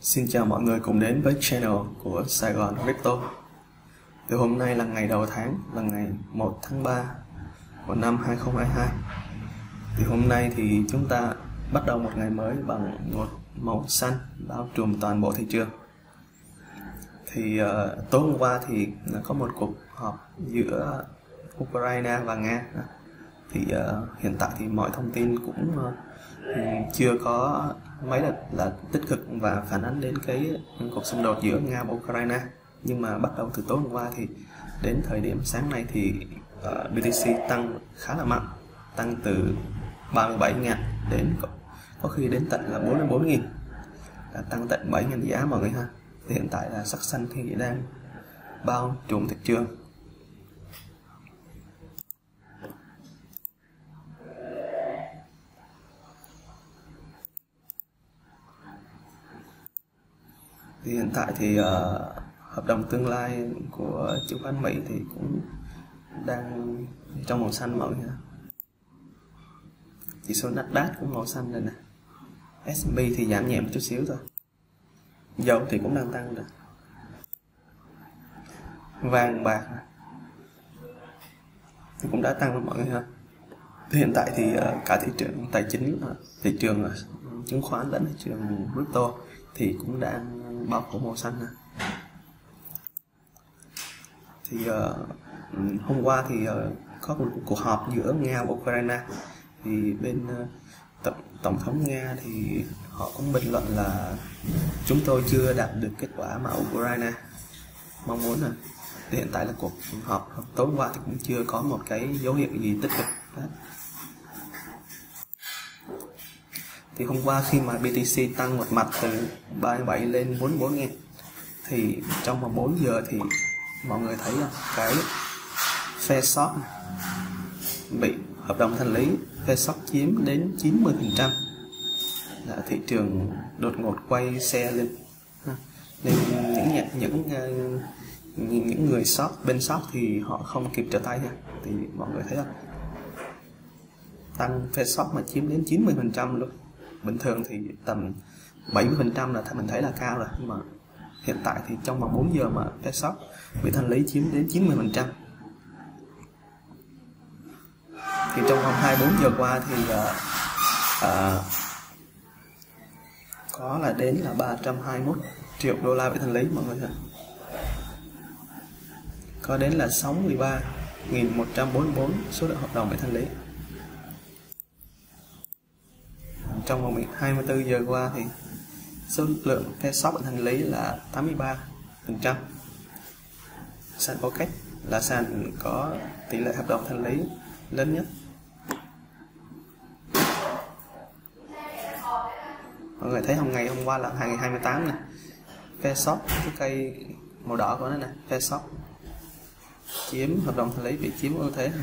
Xin chào mọi người cùng đến với channel của Sài Gòn Crypto. Từ hôm nay là ngày đầu tháng, là ngày 1 tháng 3 của năm 2022. Thì hôm nay thì chúng ta bắt đầu một ngày mới bằng một màu xanh bao trùm toàn bộ thị trường. Thì tối hôm qua thì có một cuộc họp giữa Ukraine và Nga. Thì hiện tại thì mọi thông tin cũng chưa có mấy là tích cực và phản ánh đến cái cuộc xung đột giữa Nga và Ukraine. Nhưng mà bắt đầu từ tối hôm qua thì đến thời điểm sáng nay thì BTC tăng khá là mạnh, tăng từ 37.000 đến có khi đến tận là 44.000, là tăng tận 7.000 giá mọi người ha. Thì hiện tại là sắc xanh thì đang bao trùm thị trường. Thì hiện tại thì hợp đồng tương lai của chứng khoán Mỹ thì cũng đang trong màu xanh mọi người. Chỉ số Nasdaq cũng màu xanh rồi nè. S&P thì giảm nhẹ một chút xíu thôi. Dầu thì cũng đang tăng rồi. Vàng bạc thì cũng đã tăng rồi mọi người ha. Thì hiện tại thì cả thị trường tài chính, thị trường chứng khoán lẫn thị trường crypto thì cũng đang bao phủ màu xanh. Thì hôm qua thì có một cuộc họp giữa Nga và Ukraine. Thì bên tổng thống Nga thì họ cũng bình luận là chúng tôi chưa đạt được kết quả mà Ukraine mong muốn. Thì hiện tại là cuộc họp tối qua thì cũng chưa có một cái dấu hiệu gì tích cực. Thì hôm qua khi mà BTC tăng một mặt từ 37 lên 44.000 thì trong vòng 4 giờ thì mọi người thấy cái phe short bị hợp đồng thanh lý, phe short chiếm đến 90%, là thị trường đột ngột quay xe lên. Nên những người short, bên short thì họ không kịp trở tay nha. Thì mọi người thấy không, tăng phe short mà chiếm đến 90% luôn. Bình thường thì tầm 70% là mình thấy là cao rồi, nhưng mà hiện tại thì trong vòng 4 giờ mà phe short bị thanh lý chiếm đến 90%. Thì trong vòng 24 giờ qua thì có là đến là 321 triệu đô la bị thanh lý mọi người. Có đến là 63.144 số lượng hợp đồng bị thanh lý. Trong vòng 24 giờ qua thì số lượng phe short bị thanh lý là 83%. Sàn OKEX là sàn có tỷ lệ hợp đồng thanh lý lớn nhất. Mọi người thấy ngày hôm qua là ngày 28 này, phe short, cái cây màu đỏ của nó nè, phe short chiếm hợp đồng thanh lý, bị chiếm ưu thế.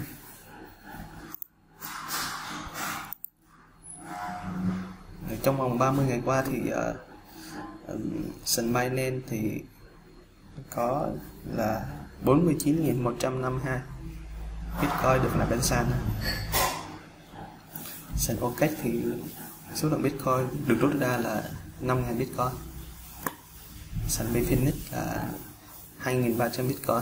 Trong vòng 30 ngày qua thì sàn Binance thì có là 49.152 Bitcoin được nạp lên sàn. Sàn OKEX thì số lượng Bitcoin được rút ra là 5.000 Bitcoin. Sàn Bitfinex là 2.300 Bitcoin.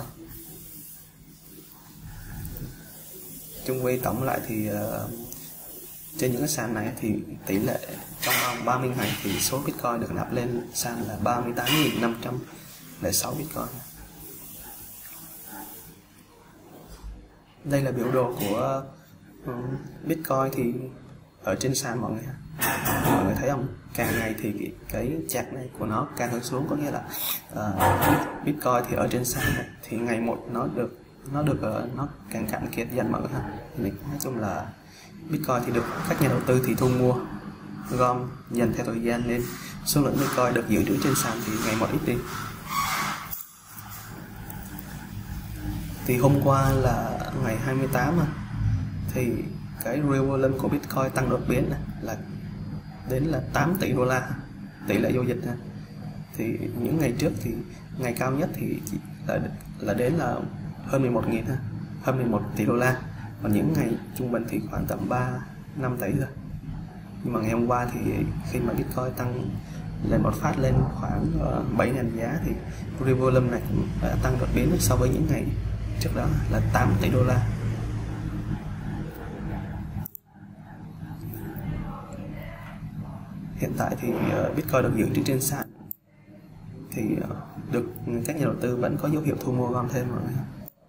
Chung quy tổng lại thì trên những cái sàn này thì tỷ lệ trong vòng 30 ngày thì số Bitcoin được nạp lên sàn là 38.506 Bitcoin. Đây là biểu đồ của Bitcoin thì ở trên sàn mọi người. Mọi người thấy không? Càng ngày thì cái chart này của nó càng hướng xuống, có nghĩa là Bitcoin thì ở trên sàn này, thì ngày một nó càng cạn kiệt dần mọi người ha. Nói chung là Bitcoin thì được các nhà đầu tư thì thu mua gom dần theo thời gian, nên số lượng Bitcoin được dự trữ trên sàn thì ngày một ít đi. Thì hôm qua là ngày 28 thì cái real volume của Bitcoin tăng đột biến là đến là 8 tỷ đô la tỷ lệ giao dịch. Thì những ngày trước thì ngày cao nhất thì chỉ là đến là hơn 11.000 hơn 11 tỷ đô la. Còn những ngày trung bình thì khoảng tầm 3-5 tỷ thôi. Nhưng mà ngày hôm qua thì khi mà Bitcoin tăng lên một phát lên khoảng 7.000 giá thì free volume này cũng đã tăng đột biến so với những ngày trước đó là 8 tỷ đô la. Hiện tại thì Bitcoin được dự trữ trên sàn thì được các nhà đầu tư vẫn có dấu hiệu thu mua gom thêm mọi người.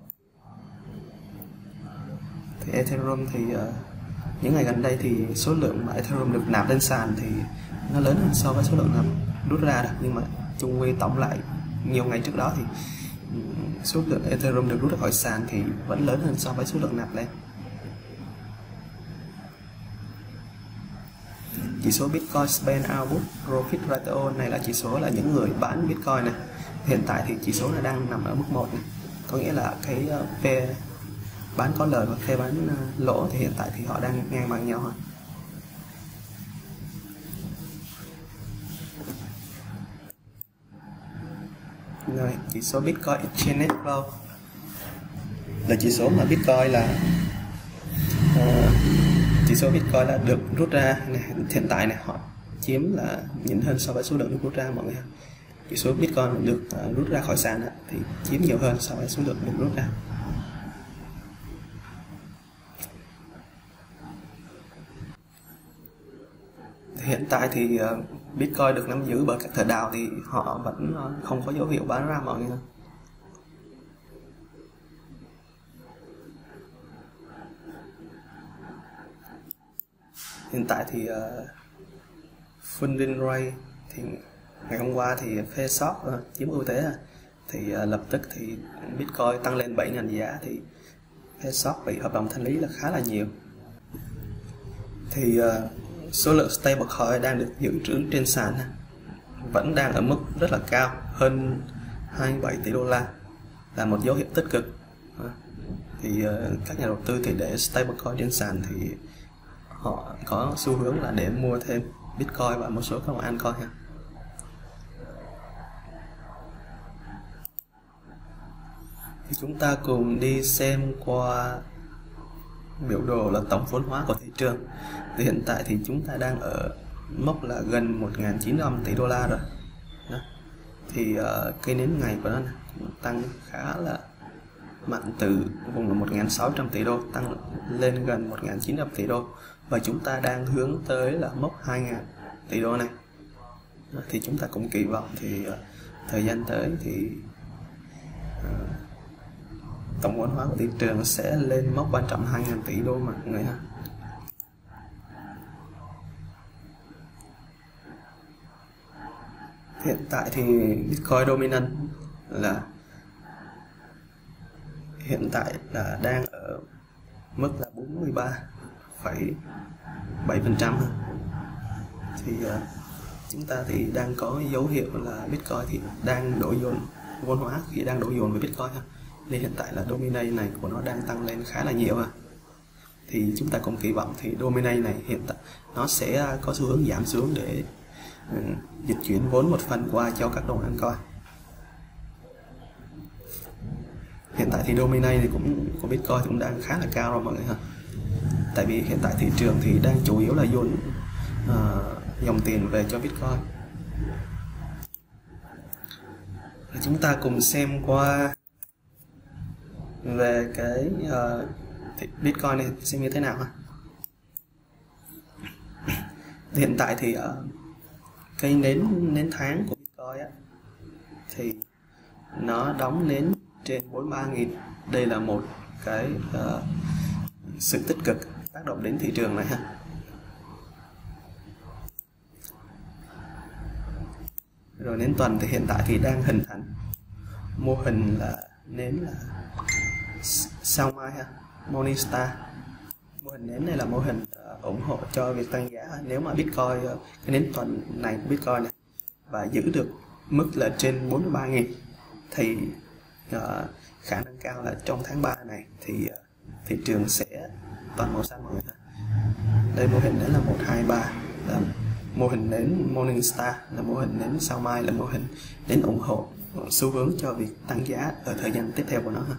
Thì Ethereum thì những ngày gần đây thì số lượng mà Ethereum được nạp lên sàn thì nó lớn hơn so với số lượng nạp rút ra được, nhưng mà chung quy tổng lại nhiều ngày trước đó thì số lượng Ethereum được rút ra khỏi sàn thì vẫn lớn hơn so với số lượng nạp lên. Chỉ số Bitcoin Spend Output Profit Ratio này là chỉ số là những người bán Bitcoin này. Hiện tại thì chỉ số này đang nằm ở mức 1 này. Có nghĩa là cái P bán có lời và P bán lỗ thì hiện tại thì họ đang ngang bằng nhau. Rồi, chỉ số Bitcoin Exchange Flow là chỉ số mà Bitcoin là chỉ số Bitcoin là được rút ra này, hiện tại này họ chiếm là nhìn hơn so với số lượng được rút ra mọi người. Chỉ số Bitcoin được rút ra khỏi sàn thì chiếm nhiều hơn so với số lượng được rút ra. Hiện tại thì Bitcoin được nắm giữ bởi các thợ đào thì họ vẫn không có dấu hiệu bán ra mọi người. Hiện tại thì funding rate thì ngày hôm qua thì Fairshop chiếm ưu thế thì lập tức thì Bitcoin tăng lên 7.000 giá thì Fairshop bị hợp đồng thanh lý là khá là nhiều. Thì số lượng stablecoin đang được dự trữ trên sàn vẫn đang ở mức rất là cao, hơn 27 tỷ đô la, là một dấu hiệu tích cực. Thì các nhà đầu tư thì để stablecoin trên sàn thì họ có xu hướng là để mua thêm Bitcoin và một số các altcoin ha. Thì chúng ta cùng đi xem qua biểu đồ là tổng vốn hóa của thị trường. Thì hiện tại thì chúng ta đang ở mốc là gần 1.900 tỷ đô la rồi. Đó. Thì cây nến ngày của nó cũng tăng khá là mạnh, từ vùng là 1.600 tỷ đô tăng lên gần 1.900 tỷ đô, và chúng ta đang hướng tới là mốc 2.000 tỷ đô này. Đó. Thì chúng ta cũng kỳ vọng thì thời gian tới thì tổng vốn hóa của thị trường sẽ lên mốc quan trọng 2.000 tỷ đô mọi người ha. Hiện tại thì Bitcoin dominant là hiện tại là đang ở mức là 43,7%. Thì chúng ta thì đang có dấu hiệu là Bitcoin thì đang đổ dồn vốn hóa, thì đang đổ dồn với Bitcoin ha. Nên hiện tại là dominate này của nó đang tăng lên khá là nhiều thì chúng ta cũng kỳ vọng thì dominate này hiện tại nó sẽ có xu hướng giảm xuống để dịch chuyển vốn một phần qua cho các đồng altcoin. Hiện tại thì dominate thì của Bitcoin cũng đang khá là cao rồi mọi người ha. Tại vì hiện tại thị trường thì đang chủ yếu là dồn dòng tiền về cho Bitcoin. Chúng ta cùng xem qua về cái Bitcoin này xem như thế nào ha. Hiện tại thì cây nến tháng của Bitcoin thì nó đóng nến trên 43.000. Đây là một cái sự tích cực tác động đến thị trường này ha. Rồi nến tuần thì hiện tại thì đang hình thành mô hình là nến là sao mai ha, Morningstar. Mô hình nến này là mô hình ủng hộ cho việc tăng giá. Nếu mà Bitcoin cái nến tuần này của Bitcoin này và giữ được mức là trên 43.000 thì khả năng cao là trong tháng 3 này thì thị trường sẽ toàn màu xanh mọi người. Đây mô hình nến là 1, 2, 3 là mô hình nến Morningstar, là mô hình nến sao mai, là mô hình nến ủng hộ xu hướng cho việc tăng giá ở thời gian tiếp theo của nó ha.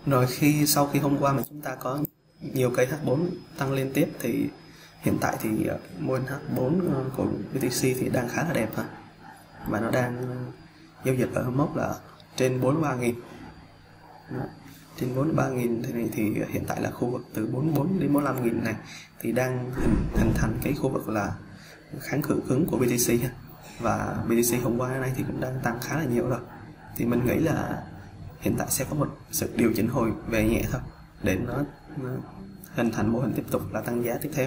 Rồi sau khi hôm qua mà chúng ta có nhiều cây H4 tăng liên tiếp thì hiện tại thì mô hình H4 của BTC thì đang khá là đẹp ha, và nó đang giao dịch ở mốc là trên 43.000. Trên 43.000 thế này thì hiện tại là khu vực từ 44 đến 45.000 này thì đang hình thành cái khu vực là kháng cự cứng của BTC ha. Và BTC hôm qua này thì cũng đang tăng khá là nhiều rồi, thì mình nghĩ là hiện tại sẽ có một sự điều chỉnh hồi về nhẹ thôi để nó hình thành mô hình tiếp tục là tăng giá tiếp theo.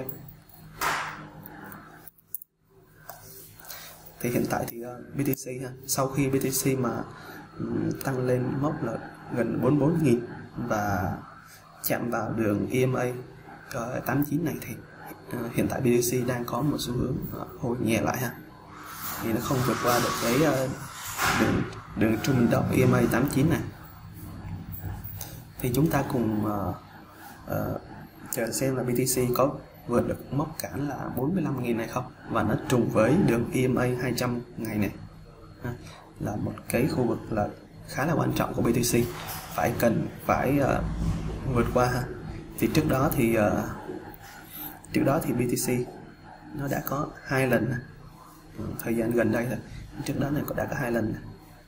Thì hiện tại thì BTC ha, sau khi BTC mà tăng lên mốc là gần 44.000 và chạm vào đường EMA 89 này thì hiện tại BTC đang có một xu hướng hồi nhẹ lại ha, thì nó không vượt qua được cái đường trung bình động EMA 89 này. Thì chúng ta cùng chờ xem là BTC có vượt được mốc cản là 45.000 này không, và nó trùng với đường EMA 200 ngày này là một cái khu vực là khá là quan trọng của BTC phải vượt qua ha. Thì trước đó thì BTC nó đã có 2 lần thời gian gần đây rồi. Trước đó này đã có 2 lần,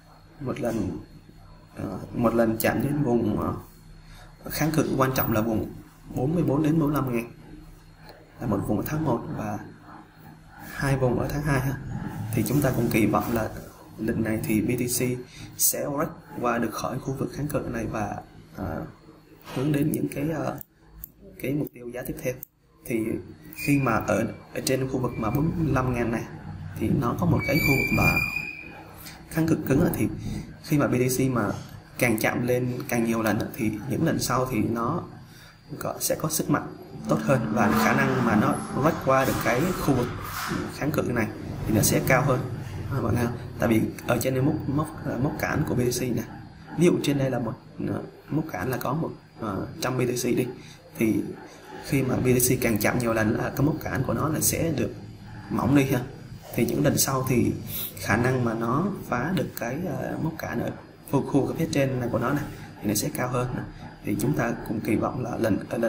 một lần chạm đến vùng kháng cự quan trọng là vùng 44 đến 45.000 là một vùng ở tháng 1 và 2 vùng ở tháng 2 ha. Thì chúng ta cũng kỳ vọng là lần này thì BTC sẽ break qua được khỏi khu vực kháng cự này và hướng đến những cái mục tiêu giá tiếp theo. Thì khi mà ở trên khu vực mà 45.000 này thì nó có một cái khu vực mà kháng cự cứng, thì khi mà BTC mà càng chạm lên càng nhiều lần thì những lần sau thì nó sẽ có sức mạnh tốt hơn, và khả năng mà nó vách qua được cái khu vực kháng cự này thì nó sẽ cao hơn mọi người. Tại vì ở trên đây mốc cản của BTC này, ví dụ trên đây là một mốc cản là có 100 BTC đi, thì khi mà BTC càng chạm nhiều lần là cái mốc cản của nó là sẽ được mỏng đi ha. Thì những lần sau thì khả năng mà nó phá được cái mốc cản ở khu phía trên này của nó này thì nó sẽ cao hơn. Thì chúng ta cũng kỳ vọng là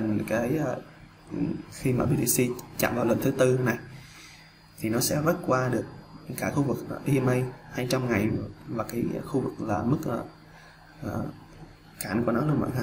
khi mà BTC chạm vào lần thứ 4 này thì nó sẽ vượt qua được cả khu vực EMA 200 ngày và cái khu vực là mức cản của nó luôn mọi người.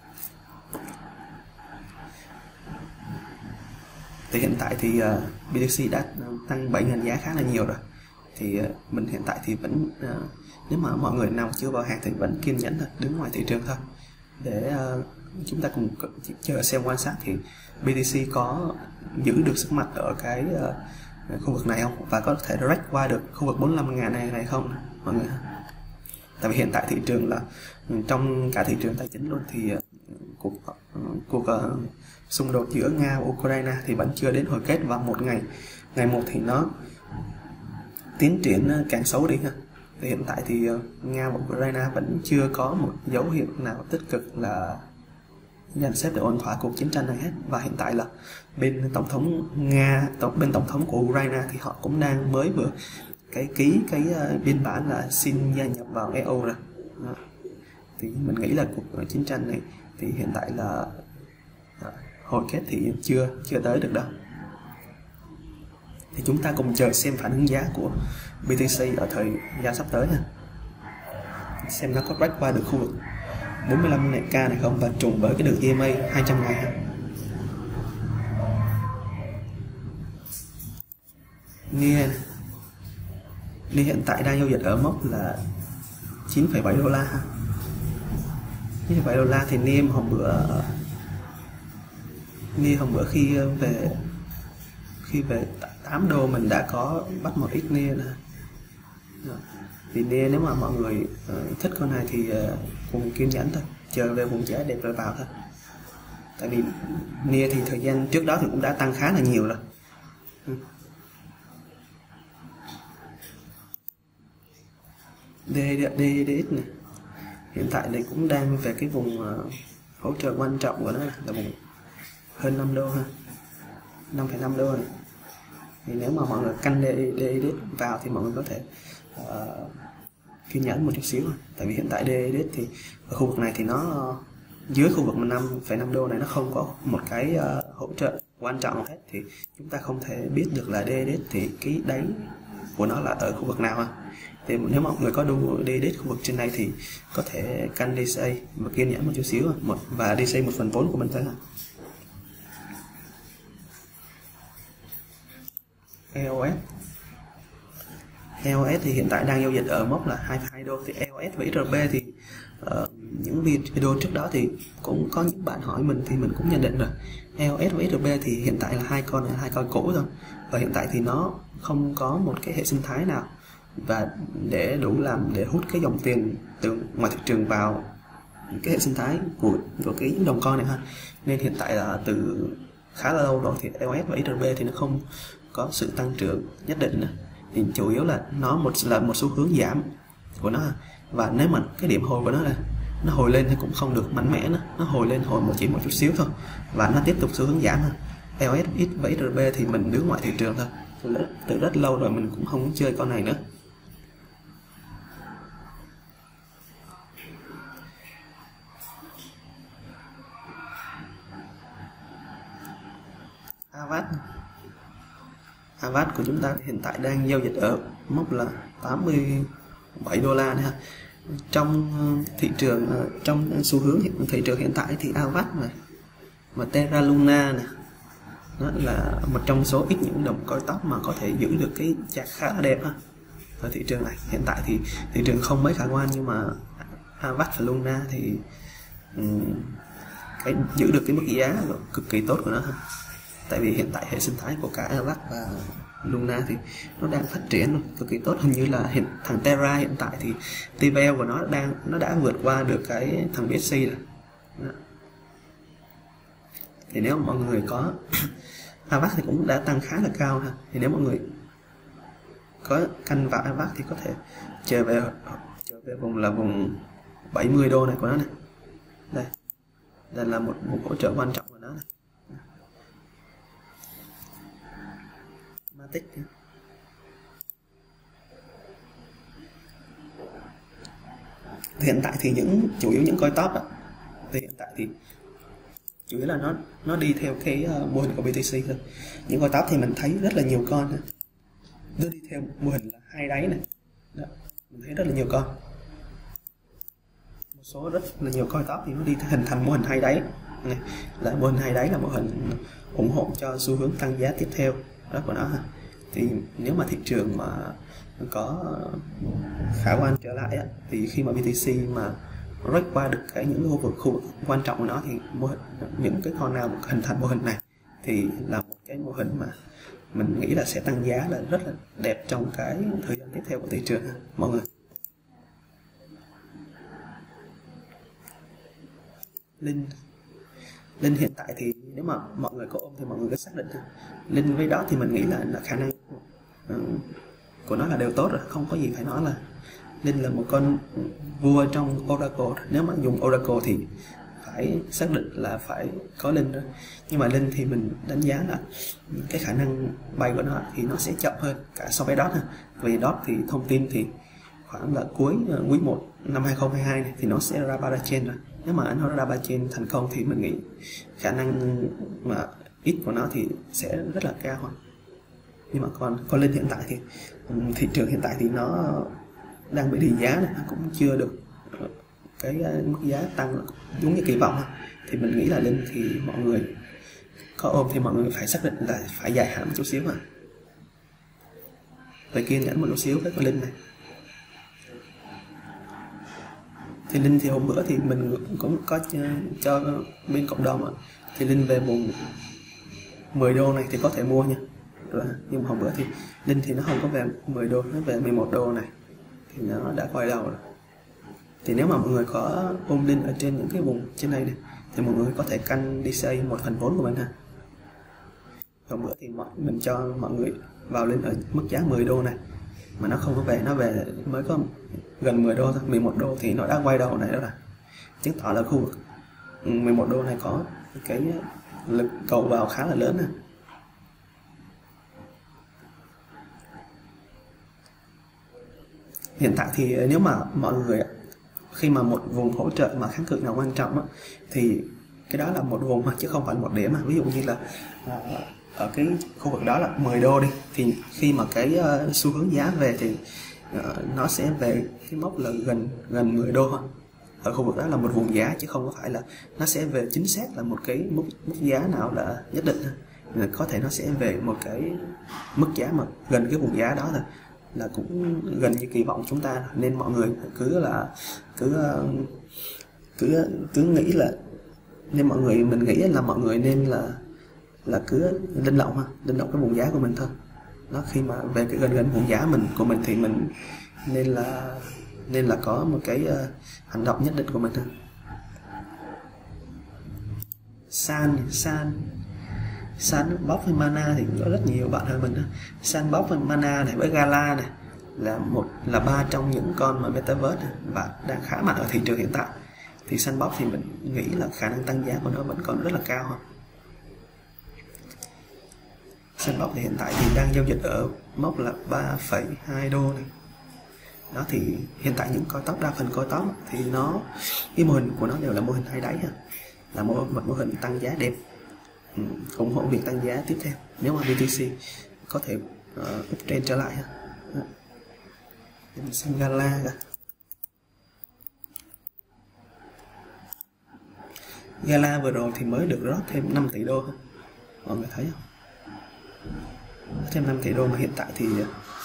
Thì hiện tại thì BTC đã tăng 7.000 giá khá là nhiều rồi. Thì mình hiện tại thì vẫn nếu mà mọi người nào chưa vào hàng thì vẫn kiên nhẫn thôi, đứng ngoài thị trường thôi để chúng ta cùng chờ xem quan sát thì BTC có giữ được sức mạnh ở cái khu vực này không, và có thể direct qua được khu vực 45.000 này không mọi người. Tại vì hiện tại thị trường là trong cả thị trường tài chính luôn thì cuộc xung đột giữa Nga và Ukraine thì vẫn chưa đến hồi kết, và ngày một thì nó tiến triển càng xấu đi ha. Thì hiện tại thì Nga và Ukraine vẫn chưa có một dấu hiệu nào tích cực là dàn xếp để ổn thỏa cuộc chiến tranh này hết. Và hiện tại là bên tổng thống Nga, bên tổng thống của Ukraine thì họ cũng đang mới vừa ký cái biên bản là xin gia nhập vào EU rồi. Đó. Thì mình nghĩ là cuộc chiến tranh này thì hiện tại là hồi kết thì chưa tới được đâu. Thì chúng ta cùng chờ xem phản ứng giá của BTC ở thời gian sắp tới nha. Xem nó có break qua được khu vực 45k này không và trùng với cái đường EMA 200 ngày. NIA hiện tại đang giao dịch ở mốc là 9,7 đô la. 9,7 đô la thì NIA hôm bữa khi về 8 đô mình đã có bắt một ít NIA nữa. Thì NIA nếu mà mọi người thích con này thì cùng kiên nhẫn thôi, chờ về vùng giá đẹp rồi vào thôi. Tại vì NIA thì thời gian trước đó thì cũng đã tăng khá là nhiều rồi. DDX này hiện tại đây cũng đang về cái vùng hỗ trợ quan trọng của nó là vùng hơn 5 đô ha, 5,5 đô này. Thì nếu mà mọi người canh DDX vào thì mọi người có thể kiên nhẫn một chút xíu. Tại vì hiện tại DDX thì ở khu vực này thì nó dưới khu vực 5,5 đô này nó không có một cái hỗ trợ quan trọng hết, thì chúng ta không thể biết được là DDX thì cái đáy của nó là ở khu vực nào ha. Thì nếu mà mọi người có đu DDX khu vực trên đây thì có thể canh DCA và kiên nhẫn một chút xíu và DCA 1/4 của mình thôi ha. EOS thì hiện tại đang giao dịch ở mốc là 22 đô. Thì EOS với XRP thì những video trước đó thì cũng có những bạn hỏi mình thì mình cũng nhận định rồi. EOS với XRP thì hiện tại là hai con cũ thôi, và hiện tại thì nó không có một cái hệ sinh thái nào và để đủ làm để hút cái dòng tiền từ ngoài thị trường vào cái hệ sinh thái của cái đồng coin này ha. Nên hiện tại là từ khá là lâu rồi thì EOS và XRP thì nó không có sự tăng trưởng nhất định nữa. Thì chủ yếu là nó là một xu hướng giảm của nó, và nếu mà cái điểm hồi của nó là nó hồi lên thì cũng không được mạnh mẽ nữa, nó hồi lên chỉ một chút xíu thôi và nó tiếp tục xu hướng giảm. EOS và XRP thì mình đứng ngoài thị trường thôi, từ rất lâu rồi mình cũng không chơi con này nữa. Avax của chúng ta hiện tại đang giao dịch ở mốc là 87 đô la nha. Trong thị trường, trong xu hướng thị trường hiện tại thì Avax này và Terra Luna này nó là một trong số ít những đồng coin top mà có thể giữ được cái chart khá là đẹp ha. Ở thị trường này hiện tại thì thị trường không mấy khả quan, nhưng mà Avax và Luna thì cái giữ được cái mức giá cực kỳ tốt của nó ha. Tại vì hiện tại hệ sinh thái của cả Avax và Luna thì nó đang phát triển cực kỳ tốt. Hình như là thằng Terra hiện tại thì TVL của nó đã vượt qua được cái thằng BSC rồi. Đó. Thì nếu mọi người có Avax thì cũng đã tăng khá là cao ha. Thì nếu mọi người có canh vào Avax thì có thể trở về vùng 70 đô này của nó này. Đây là một hỗ trợ quan trọng của nó này. Matic. Hiện tại thì chủ yếu những coin top thì hiện tại thì chủ yếu là nó đi theo cái mô hình của BTC thôi. Những coin top thì mình thấy rất là nhiều con nó đi theo mô hình là hai đáy này. Đó, mình thấy rất là nhiều con, một số rất là nhiều coin top thì nó đi hình thành mô hình hai đáy này. Là mô hình hai đáy là mô hình ủng hộ cho xu hướng tăng giá tiếp theo đó của nó ha. Thì nếu mà thị trường mà có khả quan trở lại thì khi mà BTC mà break qua được những khu vực quan trọng của nó thì những cái con nào hình thành mô hình này thì là một cái mô hình mà mình nghĩ là sẽ tăng giá là rất là đẹp trong cái thời gian tiếp theo của thị trường mọi người. Linh hiện tại thì nếu mà mọi người có ôm thì mọi người cứ xác định Linh với đó thì mình nghĩ là khả năng của nó là đều tốt rồi, không có gì phải nói. Là Linh là một con vua trong Oracle. Nếu mà dùng Oracle thì phải xác định là phải có Linh đó. Nhưng mà Linh thì mình đánh giá là cái khả năng bay của nó thì nó sẽ chậm hơn cả so với DOT. Vì DOT thì thông tin thì khoảng là cuối quý 1 năm 2022 này thì nó sẽ ra parachain rồi. Nếu mà nó ra parachain thành công thì mình nghĩ khả năng mà ít của nó thì sẽ rất là cao. Nhưng mà còn Linh hiện tại thì thị trường hiện tại thì nó đang bị đi giá này, nó cũng chưa được cái mức giá tăng đúng như kỳ vọng. Thì mình nghĩ là Linh thì mọi người có ôm thì mọi người phải xác định là phải dài hạn một chút xíu phải kiên nhẫn một chút xíu với con Linh này. Thì Linh thì hôm bữa thì mình cũng có cho bên cộng đồng thì Linh về vùng 10 đô này thì có thể mua nha. Rồi, nhưng mà hôm bữa thì Linh thì nó không có về 10 đô, nó về 11 đô này thì nó đã quay đầu rồi. Thì nếu mà mọi người có ôm Linh ở trên những cái vùng trên đây này thì mọi người có thể canh DCA 1/4 của mình ha. Hôm bữa thì mình cho mọi người vào Linh ở mức giá 10 đô này mà nó không có về, nó về mới có gần 10 đô thôi, 11 đô thì nó đã quay đầu này đó rồi, chứng tỏ là khu vực 11 đô này có cái lực cầu vào khá là lớn. Hiện tại thì nếu mà mọi người khi mà một vùng hỗ trợ mà kháng cự nào quan trọng á, thì cái đó là một vùng mà chứ không phải một điểm. Mà ví dụ như là ở cái khu vực đó là 10 đô đi, thì khi mà cái xu hướng giá về thì nó sẽ về cái mốc là gần 10 đô. Ở khu vực đó là một vùng giá chứ không có phải là nó sẽ về chính xác là một cái mức giá nào là nhất định. Có thể nó sẽ về một cái mức giá mà gần cái vùng giá đó thôi, là cũng gần như kỳ vọng chúng ta. Nên mọi người cứ nghĩ là, nên mình nghĩ là mọi người nên là cứ linh động cái vùng giá của mình thôi. Nó khi mà về cái gần vùng giá của mình thì mình nên là có một cái hành động nhất định của mình thôi. Sandbox với Mana thì có rất nhiều bạn hỏi mình đó. Sandbox với Mana này với Gala này là ba trong những con mà Metaverse này, và đang khá mạnh ở thị trường hiện tại. Thì Sandbox thì mình nghĩ là khả năng tăng giá của nó vẫn còn rất là cao hơn. Sandbox thì hiện tại thì đang giao dịch ở mốc là 3,2 đô này. Đó thì hiện tại những coi top, đa phần coi top thì cái mô hình của nó đều là mô hình hai đáy, là một mô hình tăng giá đẹp, ủng hộ việc tăng giá tiếp theo nếu mà BTC có thể uptrend trở lại. Để mình xem Gala cả. Gala vừa rồi thì mới được rót thêm 5 tỷ đô, mọi người thấy không? Thêm 5 tỷ đô mà hiện tại thì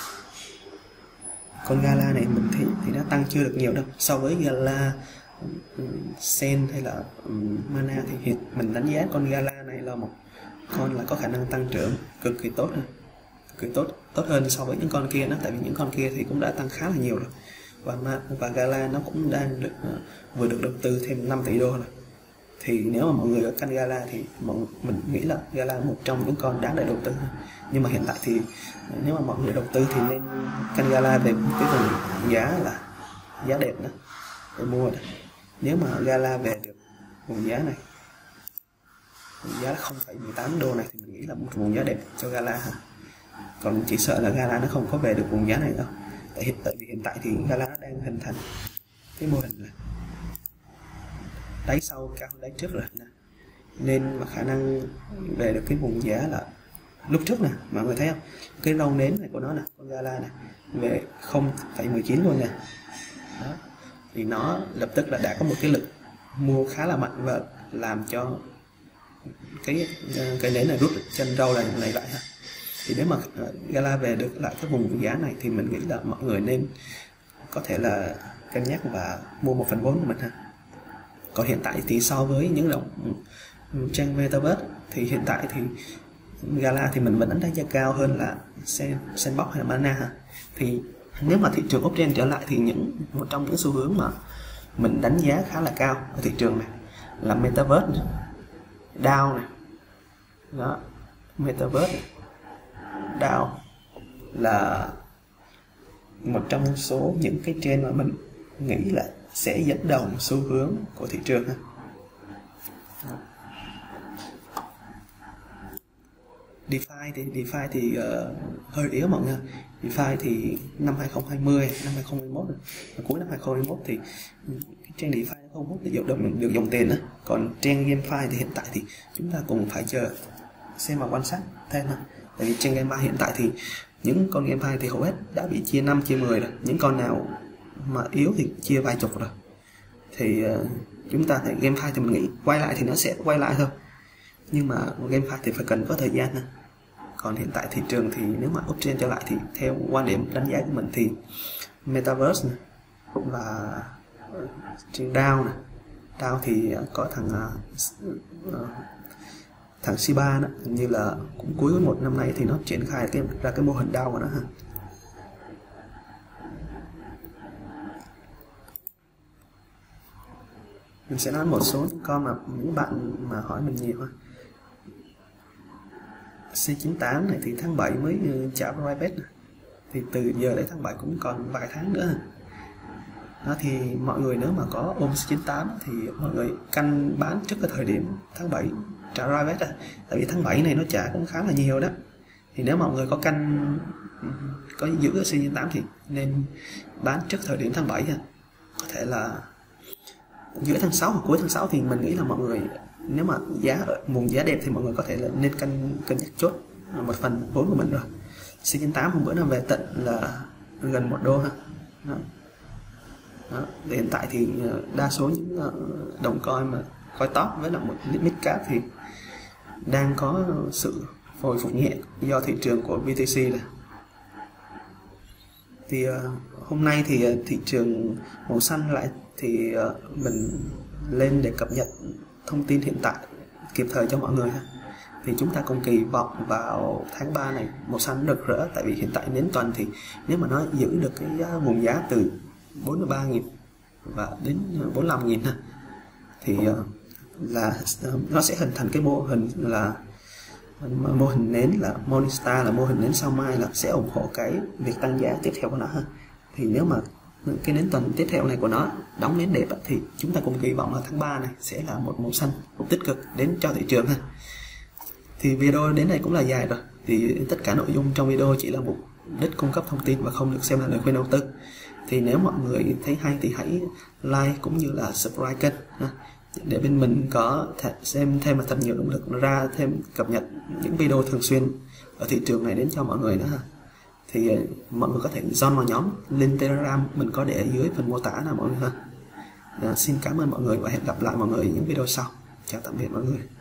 con Gala này mình thấy thì nó tăng chưa được nhiều đâu. So với Gala, Sen hay là Mana thì mình đánh giá con Gala này là một con là có khả năng tăng trưởng cực kỳ tốt hơn so với những con kia đó. Tại vì những con kia thì cũng đã tăng khá là nhiều rồi, và Gala nó cũng đang vừa được đầu tư thêm 5 tỷ đô rồi. Thì nếu mà mọi người ở canh Gala thì mình nghĩ là Gala là một trong những con đáng để đầu tư. Nhưng mà hiện tại thì nếu mà mọi người đầu tư thì nên canh Gala về cái vùng giá là giá đẹp đó để mua đó. Nếu mà Gala về được vùng giá này, vùng giá là 0,18 đô này, thì mình nghĩ là một vùng giá đẹp cho Gala. Còn chỉ sợ là Gala nó không có về được vùng giá này đâu. Tại vì hiện tại thì Gala nó đang hình thành cái mô hình là đáy sau cao hơn đáy trước rồi nè. Nên mà khả năng về được cái vùng giá là lúc trước nè, mọi người thấy không, cái râu nến này của nó nè, con Gala này về 0,19 luôn nè. Đó, thì nó lập tức là đã có một cái lực mua khá là mạnh và làm cho cái nến này rút chân râu này lại ha. Thì nếu mà Gala về được lại cái vùng giá này thì mình nghĩ là mọi người nên có thể là cân nhắc và mua một phần vốn của mình ha. Còn hiện tại thì so với những trang Metaverse thì hiện tại thì Gala thì mình vẫn đánh giá cao hơn là Sandbox hay là Mana ha. Thì nếu mà thị trường uptrend trở lại thì một trong những xu hướng mà mình đánh giá khá là cao ở thị trường này là Metaverse này, DAO này. Đó, Metaverse này, DAO là một trong số những cái trend mà mình nghĩ là sẽ dẫn đầu xu hướng của thị trường ha. DeFi thì hơi yếu mọi người. DeFi thì năm 2020, năm 2021, cuối năm 2021 thì cái trend DeFi nó không hút được dòng tiền nữa. Còn trend GameFi thì hiện tại thì chúng ta cũng phải chờ xem và quan sát thêm ha. Tại vì trend GameFi hiện tại thì những con GameFi thì hầu hết đã bị chia 5, chia 10 rồi. Những con nào mà yếu thì chia vài chục rồi. Thì chúng ta thấy GameFi thì mình nghĩ quay lại thì nó sẽ quay lại thôi. Nhưng mà GameFi thì phải cần có thời gian nữa. Còn hiện tại thị trường thì nếu mà uptrend trở lại thì theo quan điểm đánh giá của mình thì Metaverse này, và trên DAO này. DAO thì có thằng Shiba đó, hình như là cũng cuối một năm nay thì nó triển khai ra cái mô hình DAO của nó ha. Mình sẽ nói một số những con mà những bạn mà hỏi mình nhiều ha. C98 này thì tháng 7 mới trả private này. Thì từ giờ đến tháng 7 cũng còn vài tháng nữa. Đó thì mọi người nếu mà có ôm C98 thì mọi người canh bán trước cái thời điểm tháng 7 trả private. Tại vì tháng 7 này nó trả cũng khá là nhiều đó. Thì nếu mọi người có canh có giữ cái C98 thì nên bán trước thời điểm tháng 7 ha. Có thể là giữa tháng 6 hoặc cuối tháng 6 thì mình nghĩ là mọi người, nếu mà nguồn giá đẹp thì mọi người có thể là nên cân nhắc chốt một phần vốn của mình rồi. C98 hôm bữa nó về tận là gần $1 ha. Đó. Hiện tại thì đa số những đồng coin mà coin top với là một mid cap thì đang có sự hồi phục nhẹ do thị trường của BTC này. Thì hôm nay thì thị trường màu xanh lại thì mình lên để cập nhật thông tin hiện tại kịp thời cho mọi người ha. Thì chúng ta cùng kỳ vọng vào tháng 3 này màu xanh rực rỡ, tại vì hiện tại nến tuần thì nếu mà nó giữ được cái vùng giá từ 43.000 và đến 45.000 ha, thì là nó sẽ hình thành cái mô hình nến là Morningstar, là mô hình nến sao mai, là sẽ ủng hộ cái việc tăng giá tiếp theo của nó ha. Thì nếu mà cái nến tuần tiếp theo này của nó đóng nến đẹp thì chúng ta cùng kỳ vọng là tháng 3 này sẽ là một màu xanh, một tích cực đến cho thị trường ha. Thì video đến đây cũng là dài rồi, thì tất cả nội dung trong video chỉ là mục đích cung cấp thông tin và không được xem là lời khuyên đầu tư. Thì nếu mọi người thấy hay thì hãy like cũng như là subscribe kênh ha, để bên mình có thể xem thêm và thật nhiều động lực ra thêm cập nhật những video thường xuyên ở thị trường này đến cho mọi người nữa ha. Thì mọi người có thể join vào nhóm link Telegram mình có để ở dưới phần mô tả nào mọi người ha. Xin cảm ơn mọi người và hẹn gặp lại mọi người những video sau. Chào tạm biệt mọi người.